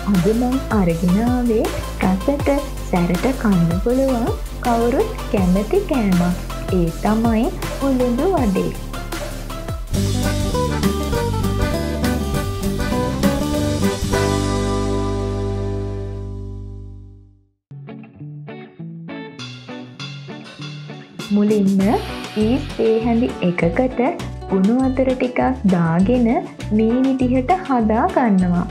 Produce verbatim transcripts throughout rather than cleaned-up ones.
අද මං අරගෙන ආවේ රසට සැරට කන්න පුළුවන් කවුරුත් කැමති කෑමක්. ඒ තමයි උළුඳු වඩේ. මුලින්ම ඊස් තේ හැඳි එකකට උණු වතුර ටිකක් දාගෙන මේ විදිහට හදා ගන්නවා.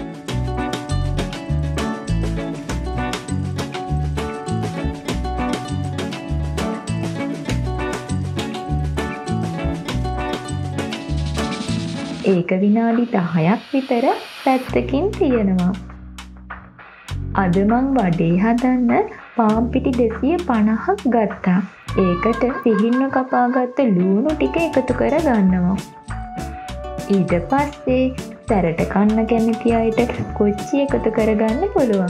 ඒක විනාඩි දහයක් විතර පැත්තකින් තියෙනවා. අද මං වඩේ හදන්න පාම්පිටි දෙසිය පනහක් ගත්තා. ඒකට සිහින්න කපාගත්ත ලූණු ටික එකතු කර ගන්නවා. ඊට පස්සේ සැරට කන්න කැමති අයට කොච්චි එකතු කරගන්න පුළුවන්.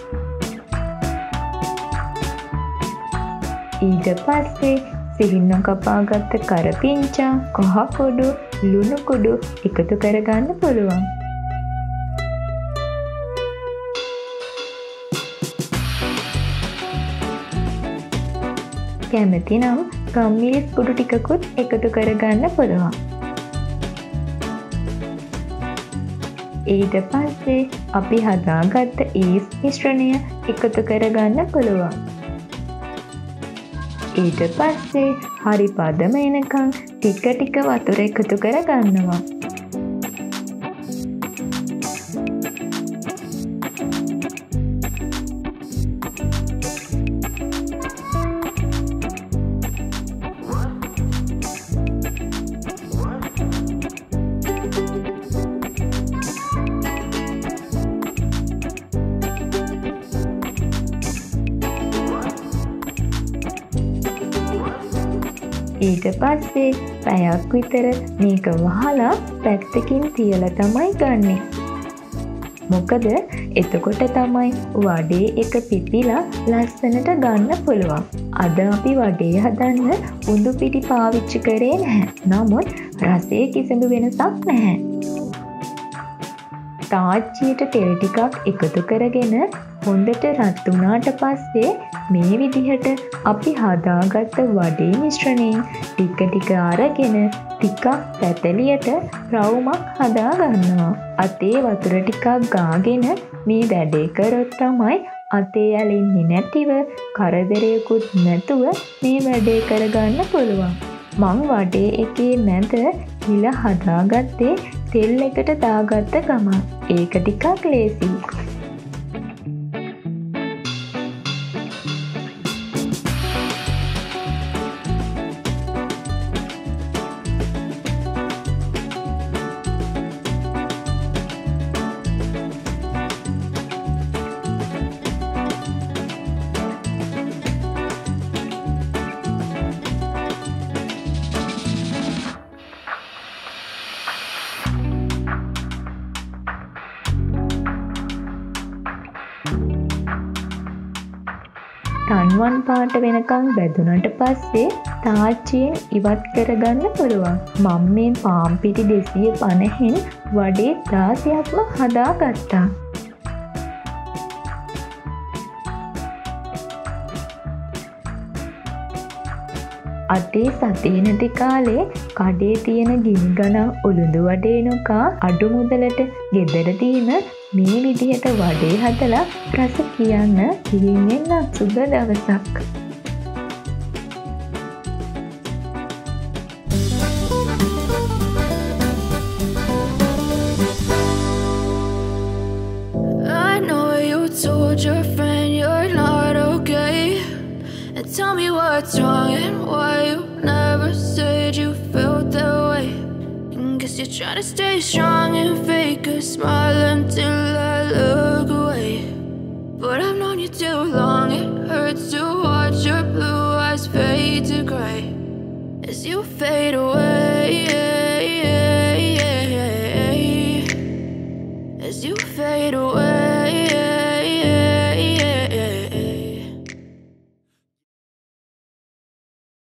ඊට පස්සේ සිහින්න කපාගත්ත කරපිංචා, කහ කොඩු, ලුණු කුඩු එකතු කරගන්න පුළුවන්. කැමති නම් ගම්මිරිස් කුඩු ටිකකුත් එකතු කරගන්න පුළුවන්. ඊට පස්සේ අපි හදාගත්ත ඊස් මිශ්‍රණය එකතු කරගන්න පුළුවන්. ඊට පස්සේ හරි පදම එනකන් ටික ටික වතුර එකතු කරගන්නවා. ඊට පස්සේ පැයක් විතර මේක වහලා පැත්තකින් තියලා තමයි ගන්නෙ. මොකද එතකොට තමයි වඩේ එක පිපිලා ලස්සනට ගන්න පුළුවන්. අද අපි වඩේ හදන්න උඳු පිටි පාවිච්චි කරේ නැහැ. නමුත් රසයේ කිසිදු වෙනසක් නැහැ. තාච්චියට තෙල් ටිකක් එකතු කරගෙන හොඳට රත් වුණාට පස්සේ මේ විදිහට අපි හදාගත්ත වඩේ මිශ්‍රණයෙන් ටික ටික අරගෙන ටිකක් පැතලියට රවුමක් හදා ගන්නවා. අතේ වතුර ටිකක් ගාගෙන මේ වැඩේ කරොත් තමයි අතේ ඇලෙන්නේ නැතිව කරදරයකුත් නැතුව මේ වැඩේ කරගන්න පුළුවන්. මං වඩේ එකේ මැද හිල හදාගත්තේ තෙල් එකට දාගත්ත ගමන්. ඒක ටිකක් ලේසියි. රන්වන් පාට වෙනකං බැදුනට පස්සේ තාච්චියෙන් ඉවත් කරගන්න පුළුවන්. මම මේ පාම්පිටි දෙසිය පනහෙන් වඩේ දාසයක්ම හදා ගත්තා. අතේ සතේ නැති කාලේ කඩේ තියෙන ගිනි ගණන් උළුඳු වඩේ නොකා අඩු මුදලට ගෙදරදීම මේ විදිහට වඩේ හදලා රස කියන්න කිරින් එන්න සුබ දවසක්. I know you told your friend you're not okay, and tell me what's wrong and why you never said you felt that way. Guess you're trying to stay strong and fake a smile until I look away. But I've known you too long, it hurts to watch your blue eyes fade to grey as you fade away. As you fade away.